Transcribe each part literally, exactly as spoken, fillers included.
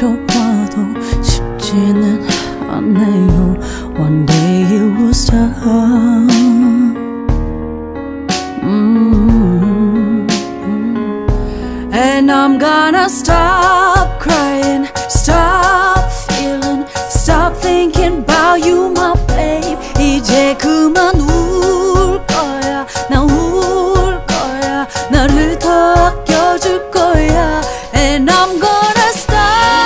비춰봐도 쉽지는 않네요. One day it will stop. mm-hmm. And I'm gonna stop crying, stop feeling, stop thinking about you my babe. 이제 그만 울 거야. 나 울 거야. 나를 더 아껴줄 거야. And I'm gonna stop.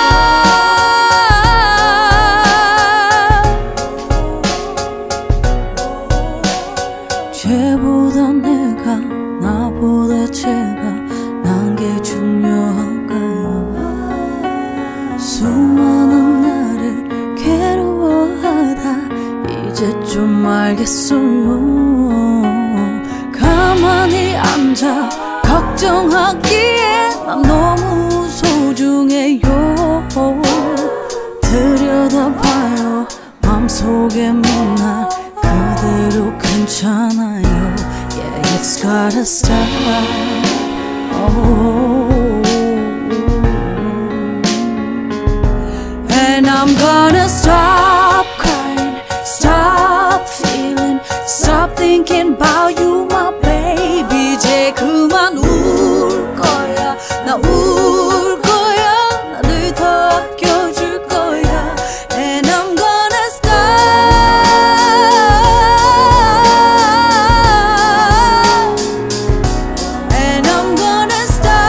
쟤보다 내가, 나보다 쟤가 난 게 중요한가요? 수많은 나를 괴로워하다 이제 좀 알겠어요. 가만히 앉아 걱정하기에 난 너무 소중해요. 들여다봐요 맘속에 맨날 그대로 괜찮아요. Yeah, it's gotta stop. Oh. And I'm gonna stop crying, stop feeling, stop thinking about you my baby. 이제 그만 울 거야. 나 울 거야. 나를 더 아껴줄 거야. And I'm gonna stop. And I'm gonna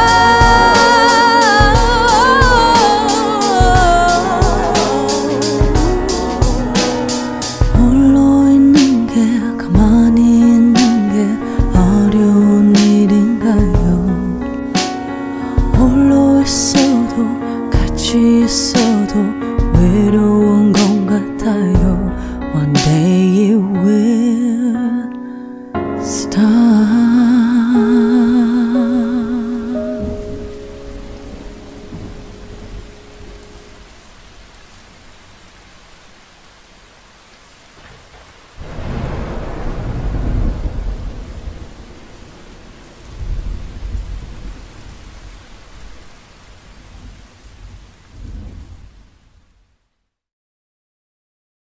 stop. 홀로 있는 게, 가만히 있는 게 어려운 일인가요? 홀로 있어도 같이 있어도